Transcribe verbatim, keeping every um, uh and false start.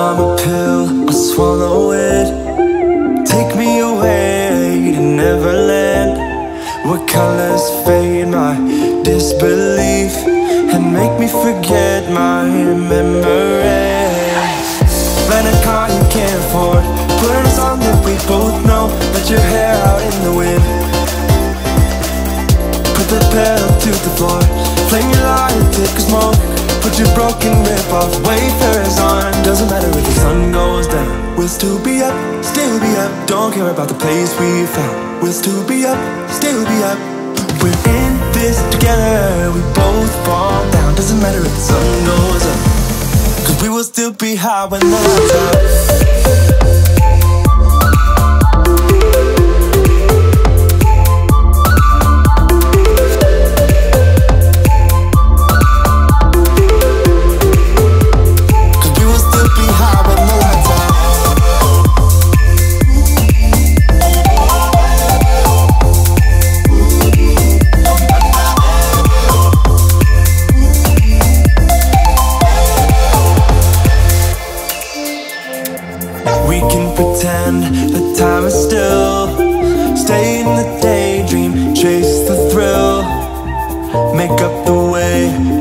I'm a pill, I'll swallow it. Take me away to Neverland, where colors fade my disbelief and make me forget my memories. Rent a car you can't afford, put on a song that we both know. Let your hair out in the wind, put the pedal to the floor, flame your light, take a smoke. Put your broken rip-off wafers on. Doesn't matter if the sun goes down, we'll still be up, still be up. Don't care about the place we found, we'll still be up, still be up. We're in this together, we both fall down. Doesn't matter if the sun goes up, cause we will still be high when the lights out. We can pretend the time is still, stay in the daydream, chase the thrill, make up the way